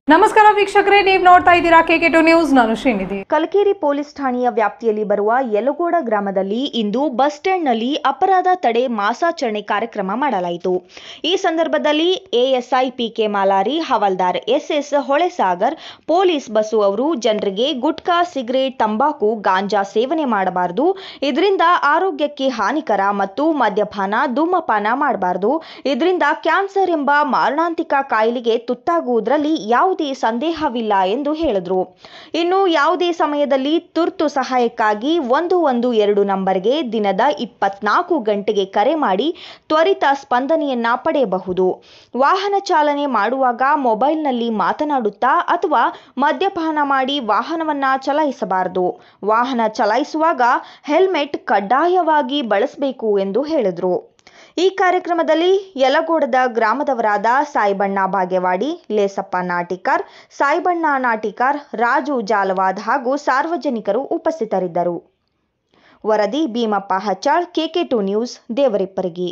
ನಮಸ್ಕಾರ ವೀಕ್ಷಕರೇ, ನೀವು ನೋಡ್ತಾ ಇದ್ದೀರಾ KK2 ನ್ಯೂಸ್. ನಾನು ಶ್ರೀನಿಧಿ. ಕಲಕೇರಿ ಪೊಲೀಸ್ ಠಾಣೆಯ ವ್ಯಾಪ್ತಿಯಲ್ಲಿ ಬರುವ ಯಲಗೋಡ ಗ್ರಾಮದಲ್ಲಿ ಇಂದು ಬಸ್ ಸ್ಟ್ಯಾಂಡ್ನಲ್ಲಿ ಅಪರಾಧ ತಡೆ ಮಾಸಾಚರಣೆ ಕಾರ್ಯಕ್ರಮ ಮಾಡಲಾಯಿತು. ಈ ಸಂದರ್ಭದಲ್ಲಿ ASI PK ಮಾಲಾರಿ, ಹವಾಲ್ದಾರ್ SS ಹೊಳೆಸಾಗರ್, ಪೊಲೀಸ್ ಬಸ್ಸು ಅವರು ಜನರಿಗೆ ಗುಟ್ಕಾ, ಸಿಗರೇಟ್, ತಂಬಾಕು, ಗಾಂಜಾ ಸೇವನೆ ಮಾಡಬಾರದು, ಇದರಿಂದ ಆರೋಗ್ಯಕ್ಕೆ ಹಾನಿಕರ, ಮತ್ತು ಮದ್ಯಪಾನ, ಧೂಮಪಾನ ಮಾಡಬಾರದು, ಇದರಿಂದ ಕ್ಯಾನ್ಸರ್ ಎಂಬ ಮಾರಣಾಂತಿಕ ಕಾಯಿಲೆಗೆ ತುತ್ತಾಗುವುದರಲ್ಲಿ ಯಾವುದೇ ಸಂದೇಹವಿಲ್ಲ ಎಂದು ಹೇಳಿದರು. ಇನ್ನು ಯಾವುದೇ ಸಮಯದಲ್ಲಿ ತುರ್ತು ಸಹಾಯಕ್ಕಾಗಿ 112 ನಂಬರ್ಗೆ ದಿನದ 24 ಗಂಟೆಗೆ ಕರೆ ಮಾಡಿ ತ್ವರಿತ ಸ್ಪಂದನೆಯನ್ನ ಪಡೆಯಬಹುದು. ವಾಹನ ಚಾಲನೆ ಮಾಡುವಾಗ ಮೊಬೈಲ್ನಲ್ಲಿ ಮಾತನಾಡುತ್ತಾ ಅಥವಾ ಮದ್ಯಪಾನ ಮಾಡಿ ವಾಹನವನ್ನ ಚಲಾಯಿಸಬಾರದು. ವಾಹನ ಚಲಾಯಿಸುವಾಗ ಹೆಲ್ಮೆಟ್ ಕಡ್ಡಾಯವಾಗಿ ಬಳಸಬೇಕು ಎಂದು ಹೇಳಿದರು. ಈ ಕಾರ್ಯಕ್ರಮದಲ್ಲಿ ಯಲಗೋಡದ ಗ್ರಾಮದವರಾದ ಸಾಯಿಬಣ್ಣ ಬಾಗೇವಾಡಿ, ಲೇಸಪ್ಪ ನಾಟಿಕರ್, ಸಾಯಿಬಣ್ಣ ನಾಟಿಕರ್, ರಾಜು ಜಾಲವಾದ್ ಹಾಗೂ ಸಾರ್ವಜನಿಕರು ಉಪಸ್ಥಿತರಿದ್ದರು. ವರದಿ ಭೀಮಪ್ಪ ಹಚ್ಚಾಳ್, KK2 ನ್ಯೂಸ್, ದೇವರಿಪ್ಪರಗಿ.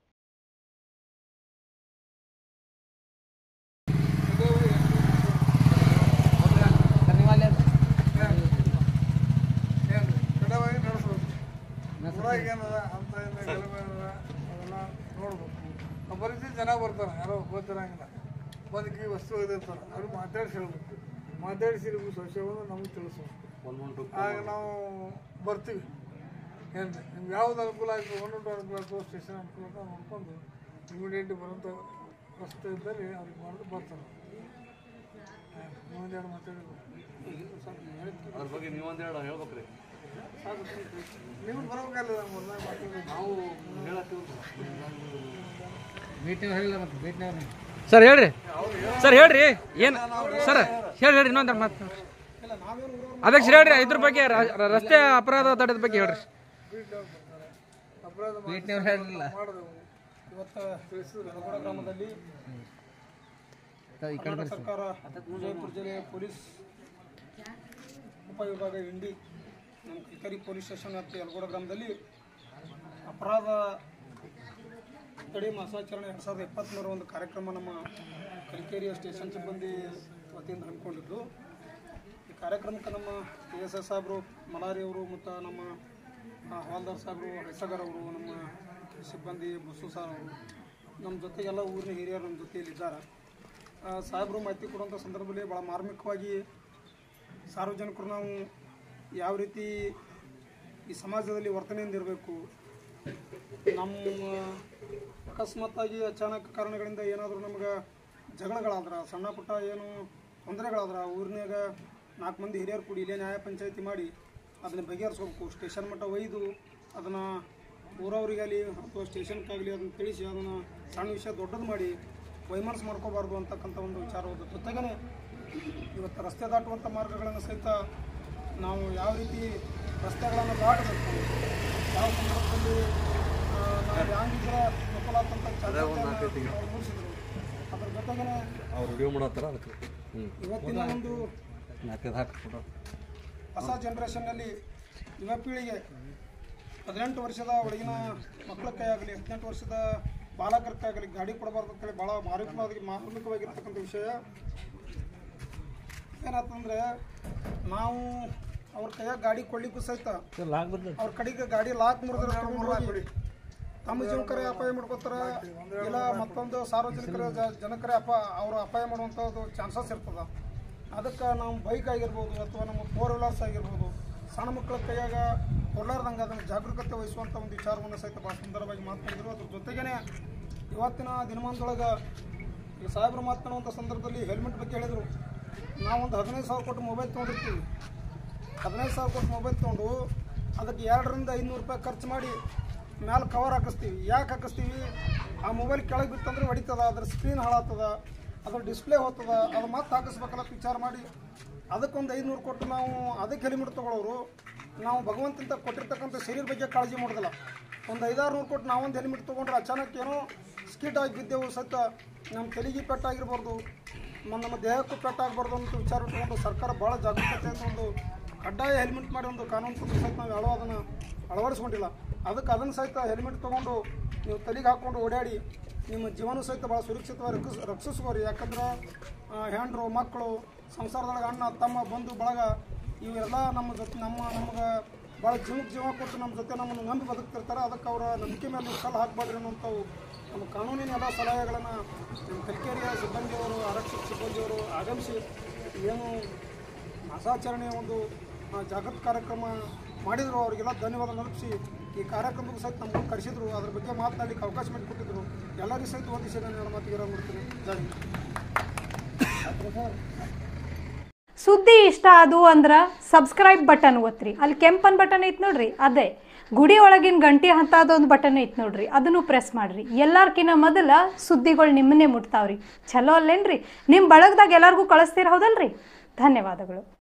ಪರಿಸ್ಥಿತಿ ಜನ ಬರ್ತಾರೆ, ಯಾರೋ ಗೊತ್ತಿರಂಗಿಲ್ಲ, ಬದುಕಿ ವಸ್ತು ಒಯ್ದಿರ್ತಾರೆ, ಅವ್ರು ಮಾತಾಡಿಸಿ ಹೇಳ್ಬೇಕು, ಮಾತಾಡಿಸಿ ವಿಷಯವನ್ನು ನಮಗೆ ತಿಳಿಸ್ಬೇಕು. ಆಗ ನಾವು ಬರ್ತೀವಿ. ಏನು ನಿಮ್ಗೆ ಯಾವ್ದು ಅನುಕೂಲ ಆಯಿತು, 112 ಅನುಕೂಲ ಆಯಿತು, ಸ್ಟೇಷನ್ ಅನುಕೂಲ ಅಂತ ನೋಡ್ಕೊಂಡು ಇಮಿಡಿಯೇಟ್ಲಿ ಬರೋಂಥ ರಸ್ತೆ ಇದ್ದಲ್ಲಿ ಅವ್ರಿಗೆ ಮಾಡಿದ್ರು ಬರ್ತಾರೆ. ನೀವೊಂದೆರಡು ಮಾತಾಡಿದ್ರು ಅದ್ರ ಬಗ್ಗೆ ನೀವೊಂದೆರಡು ಹೇಳ್ಬೇಕ್ರಿ. ನೀವು ಬರೋಕ್ಕಲ್ಲ, ನಾವು ಸರ್ ಹೇಳ್ರಿ, ಸರ್ ಹೇಳ್ರಿ, ಏನು ಸರ್ ಹೇಳ್ರಿ, ಇನ್ನೊಂದು ಮಾತು ಅಧ್ಯಕ್ಷ ಹೇಳ್ರಿ, ಇದ್ರ ಬಗ್ಗೆ ರಸ್ತೆ ಅಪರಾಧ ತಡೆದ ಬಗ್ಗೆ ಹೇಳ್ರಿ. ಯಲಗೋಡ ಗ್ರಾಮದಲ್ಲಿ ಕರ್ನಾಟಕ ಸರ್ಕಾರ ವಿಜಯಪುರ ಜಿಲ್ಲೆಯ ಪೊಲೀಸ್ ಉಪವಿಭಾಗ ಇಂಡಿ ನಮ್ಮ ಕಲಕೇರಿ ಪೊಲೀಸ್ ಸ್ಟೇಷನ್ ವ್ಯಾಪ್ತಿ ಯಲಗೋಡ ಗ್ರಾಮದಲ್ಲಿ ಅಪರಾಧ ತಡೆ ಮಾಸಾಚರಣೆ 2023 ಒಂದು ಕಾರ್ಯಕ್ರಮ ನಮ್ಮ ಕಲಕೇರಿಯ ಸ್ಟೇಷನ್ ಸಿಬ್ಬಂದಿ ವತಿಯಿಂದ ಹಮ್ಮಿಕೊಂಡಿದ್ದು. ಈ ಕಾರ್ಯಕ್ರಮಕ್ಕೆ ನಮ್ಮ ASI ಸಾಹೇಬರು, ಮಲಾರಿ ಅವರು ಮತ್ತು ನಮ್ಮ ಹವಾಲ್ದಾರ್ ಸಾಹೇಬರು, ಹೊಳೆಸಾಗರ್ ಅವರು, ನಮ್ಮ ಸಿಬ್ಬಂದಿ ಬಸ್ಸು ಸಾರ್ ಅವರು, ನಮ್ಮ ಜೊತೆಗೆಲ್ಲ ಊರಿನ ಹಿರಿಯರು ನಮ್ಮ ಜೊತೆಯಲ್ಲಿದ್ದಾರೆ. ಸಾಹೇಬರು ಮಾಹಿತಿ ಕೊಡುವಂಥ ಸಂದರ್ಭದಲ್ಲಿ ಭಾಳ ಮಾರ್ಮಿಕವಾಗಿ ಸಾರ್ವಜನಿಕರು ನಾವು ಯಾವ ರೀತಿ ಈ ಸಮಾಜದಲ್ಲಿ ವರ್ತನೆಯಿಂದ ಇರಬೇಕು, ನಮ್ಮ ಅಕಸ್ಮಾತ್ತಾಗಿ ಅಚಾನಕ ಕಾರಣಗಳಿಂದ ಏನಾದರೂ ನಮ್ಗೆ ಜಗಳಗಳಾದ್ರೆ, ಸಣ್ಣ ಪುಟ್ಟ ಏನು ತೊಂದರೆಗಳಾದ್ರೆ ಊರಿನಾಗ 4 ಮಂದಿ ಹಿರಿಯರು ಕೂಡಿ ಇಲ್ಲೇ ನ್ಯಾಯ ಪಂಚಾಯಿತಿ ಮಾಡಿ ಅದನ್ನು ಬಗೆಹರಿಸ್ಬೇಕು. ಸ್ಟೇಷನ್ ಮಟ್ಟ ಒಯ್ದು ಅದನ್ನು ಊರವರಿಗಾಗಲಿ ಅಥವಾ ಸ್ಟೇಷನ್ಗಾಗಲಿ ಅದನ್ನು ತಿಳಿಸಿ ಅದನ್ನು ಸಣ್ಣ ವಿಷಯ ದೊಡ್ಡದು ಮಾಡಿ ವೈಮನಸ್ಸು ಮಾಡ್ಕೋಬಾರ್ದು ಅಂತಕ್ಕಂಥ ಒಂದು ವಿಚಾರವಾದ ಜೊತೆಗೇ ಇವತ್ತು ರಸ್ತೆ ದಾಟುವಂಥ ಮಾರ್ಗಗಳನ್ನು ಸಹಿತ ನಾವು ಯಾವ ರೀತಿ ರಸ್ತೆಗಳನ್ನು ದಾಟಬೇಕು, ಯಾವ ಸಂದರ್ಭದಲ್ಲಿ ನಾವು ಹ್ಯಾಂಗಿದ್ರೆ ವಿಫಲಾತಂತ ಮೂಡಿಸಿದ್ರು. ಅದ್ರ ಜೊತೆಗೇ ಇವತ್ತಿನ ಒಂದು ಹೊಸ ಜನ್ರೇಷನ್ನಲ್ಲಿ ಯುವ ಪೀಳಿಗೆ 18 ವರ್ಷದ ಒಳಗಿನ ಮಕ್ಕಳ ಕೈಯಾಗಲಿ 18 ವರ್ಷದ ಬಾಲಕರ ಕೈಯಾಗಲಿ ಗಾಡಿ ಕೊಡಬಾರ್ದು ಅಂತೇಳಿ ಭಾಳ ಮಾರ್ಮಿಕವಾಗಿರ್ತಕ್ಕಂಥ ವಿಷಯ. ಏನಾಯ್ತಂದ್ರೆ ನಾವು ಅವ್ರ ಕೈಯಾಗ ಗಾಡಿ ಕೊಡ್ಲಿಕ್ಕೂ ಸಹಿತ ಅವ್ರ ಕಡೆಗೆ ಗಾಡಿ ಲಾಕ್ ಮುರಿದ್ರೆ ತಗೊಂಡು ತಮ್ಮ ಜೀವಕರೇ ಅಪಾಯ ಮಾಡ್ಕೋತಾರ, ಇಲ್ಲ ಮತ್ತೊಂದು ಸಾರ್ವಜನಿಕರ ಜನಕರೇ ಅವರು ಅಪಾಯ ಮಾಡುವಂಥದ್ದು ಚಾನ್ಸಸ್ ಇರ್ತದೆ. ಅದಕ್ಕೆ ನಾವು ಬೈಕ್ ಆಗಿರ್ಬೋದು ಅಥವಾ ನಮ್ಮ 4 ವೀಲರ್ಸ್ ಆಗಿರ್ಬೋದು, ಸಣ್ಣ ಮಕ್ಕಳ ಕೈಯಾಗ ಕೊಡಲಾರ್ದಂಗೆ ಅದನ್ನು ಜಾಗರೂಕತೆ ವಹಿಸುವಂಥ ಒಂದು ವಿಚಾರವನ್ನು ಸಹಿತ ಭಾಳ ಸುಂದರವಾಗಿ ಮಾತನಾಡಿದರು. ಅದ್ರ ಜೊತೆಗೇ ಇವತ್ತಿನ ದಿನಮಾನದೊಳಗೆ ಈ ಸಾಹೇಬರು ಮಾತನಾಡುವಂಥ ಸಂದರ್ಭದಲ್ಲಿ ಹೆಲ್ಮೆಟ್ ಬಗ್ಗೆ ಹೇಳಿದರು. ನಾವೊಂದು 15,000 ಕೊಟ್ಟು ಮೊಬೈಲ್ ತೊಗೊಂಡಿರ್ತೀವಿ. 15,000 ಕೊಟ್ಟು ಮೊಬೈಲ್ ತೊಗೊಂಡು ಅದಕ್ಕೆ 200 ರಿಂದ 500 ರೂಪಾಯಿ ಖರ್ಚು ಮಾಡಿ ಮ್ಯಾಲೆ ಕವರ್ ಹಾಕಿಸ್ತೀವಿ. ಯಾಕೆ ಹಾಕಿಸ್ತೀವಿ? ಆ ಮೊಬೈಲ್ ಕೆಳಗೆ ಬಿತ್ತಂದ್ರೆ ಹೊಡಿತದ, ಅದ್ರ ಸ್ಕ್ರೀನ್ ಹಾಳಾಗ್ತದ, ಅದ್ರ ಡಿಸ್ಪ್ಲೇ ಹೋಗ್ತದ, ಅದು ಮತ್ತೆ ಹಾಕಿಸ್ಬೇಕಲ್ಲ ವಿಚಾರ ಮಾಡಿ ಅದಕ್ಕೊಂದು 500 ಕೊಟ್ಟು ನಾವು ಅದಕ್ಕೆ ಹೆಲ್ಮೆಟ್ ತೊಗೊಳೋರು. ನಾವು ಭಗವಂತಂತ ಕೊಟ್ಟಿರ್ತಕ್ಕಂಥ ಶರೀರ ಬಗ್ಗೆ ಕಾಳಜಿ ಮಾಡೋದಿಲ್ಲ. ಒಂದು 500-600 ಕೊಟ್ಟು ನಾವೊಂದು ಹೆಲ್ಮೆಟ್ ತೊಗೊಂಡ್ರೆ ಅಚಾನಕ್ ಏನೋ ಸ್ಕೀಟ್ ಆಗಿ ಬಿದ್ದೆವು, ಸಹಿತ ನಮ್ಮ ತಲೆಗೆ ಪೆಟ್ಟಾಗಿರ್ಬಾರ್ದು, ನಮ್ಮ ದೇಹಕ್ಕೂ ಪೆಟ್ಟಾಗಬಾರ್ದು ಅಂತ ವಿಚಾರ ಇಟ್ಕೊಂಡು ಸರ್ಕಾರ ಭಾಳ ಜಾಗರೂಕತೆಯಿಂದ ಒಂದು ಕಡ್ಡಾಯ ಹೆಲ್ಮೆಟ್ ಮಾಡಿ ಒಂದು ಕಾನೂನು ಸಹಿತ ನಾವು ಅದನ್ನು ಅಳವಡಿಸ್ಕೊಂಡಿಲ್ಲ. ಅದಕ್ಕೆ ಅದನ್ನು ಸಹಿತ ಹೆಲ್ಮೆಟ್ ತೊಗೊಂಡು ನೀವು ತಲೆಗೆ ಹಾಕ್ಕೊಂಡು ಓಡಾಡಿ ನಿಮ್ಮ ಜೀವನ ಸಹಿತ ಭಾಳ ಸುರಕ್ಷಿತವಾಗಿ ರಕ್ಷಿಸುವರಿ. ಯಾಕಂದ್ರೆ ಹೆಂಡ್ರು ಮಕ್ಕಳು ಸಂಸಾರದೊಳಗೆ ಅಣ್ಣ ತಮ್ಮ ಬಂಧು ಬಳಗ ಇವೆಲ್ಲ ನಮ್ಮ ಜೊತೆ ನಮಗೆ ಭಾಳ ಜೀವ ಕೊಟ್ಟು ನಮ್ಮ ಜೊತೆ ನಮ್ಮನ್ನು ನಂಬಿ ಬದುಕ್ತಿರ್ತಾರೆ. ಅದಕ್ಕೆ ಅವರ ನಂಬಿಕೆ ಮೇಲೆ ನೀವು ಕಲ್ಲು ಹಾಕಬೇಡ್ರಿ ಅನ್ನೋಂಥವು ನಮ್ಮ ಕಾನೂನಿನ ಎಲ್ಲ ಸಲಹೆಗಳನ್ನು ನಮ್ಮ ಕಲಿಕೇರಿಯ ಸಿಬ್ಬಂದಿಯವರು, ಆರಕ್ಷಕ ಸಿಬ್ಬಂದಿಯವರು ಆಗಮಿಸಿ ಏನು ಮಾಸಾಚರಣೆಯ ಒಂದು ಜಾಗೃತಿ ಕಾರ್ಯಕ್ರಮ ಮಾಡಿದರು. ಅವರಿಗೆಲ್ಲ ಧನ್ಯವಾದ ನಲುಪಿಸಿ ಈ ಕಾರ್ಯಕ್ರಮಕ್ಕೂ ಸಹಿತ ನಮ್ಮನ್ನು ಕರೆಸಿದ್ರು. ಅದ್ರ ಬಗ್ಗೆ ಮಾತನಾಡಲಿಕ್ಕೆ ಅವಕಾಶ ಮಾಡಿಕೊಟ್ಟಿದ್ರು. ಎಲ್ಲರಿಗೂ ಸಹಿತ ಒಂದಿಸಿ ನಾನು ಮಾತಿಗೆ ಮಾಡ್ತೀನಿ. ಜೈ ಸುದ್ದಿ ಇಷ್ಟ ಆದು ಅಂದ್ರೆ ಸಬ್ಸ್ಕ್ರೈಬ್ ಬಟನ್ ಒತ್ತಿರಿ. ಅಲ್ಲಿ ಕೆಂಪನ್ ಬಟನ್ ಐತೆ ನೋಡ್ರಿ, ಅದೇ ಗುಡಿ ಒಳಗಿನ ಗಂಟೆ ಹಂತದೊಂದು ಬಟನ್ ಐತೆ ನೋಡ್ರಿ, ಅದನ್ನು ಪ್ರೆಸ್ ಮಾಡಿರಿ. ಎಲ್ಲರ್ಕಿನ್ನ ಮೊದಲ ಸುದ್ದಿಗಳು ನಿಮ್ಮನ್ನೇ ಮುಟ್ತಾವ್ರಿ. ಚಲೋ ಅಲ್ಲೇನ್ರಿ? ನಿಮ್ಮ ಬಳಗದಾಗ ಎಲ್ಲರಿಗೂ ಕಳಿಸ್ತೀರ ಹೌದಲ್ರಿ? ಧನ್ಯವಾದಗಳು.